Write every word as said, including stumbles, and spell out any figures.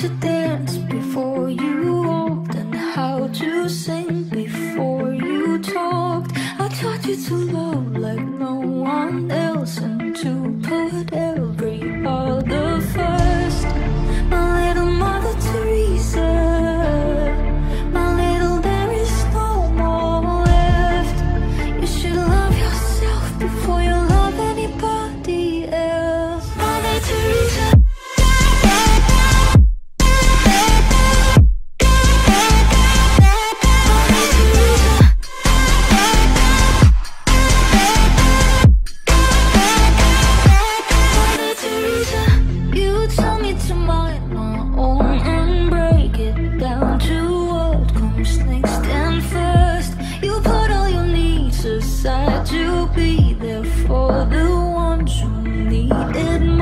to dance before you walked, and how to sing before you talked. I taught you to love like no one else, and to put every other first. My little Mother Teresa, my little, there is no more left. You should love yourself before you love anybody else. Mother Teresa. To be there for the ones who need it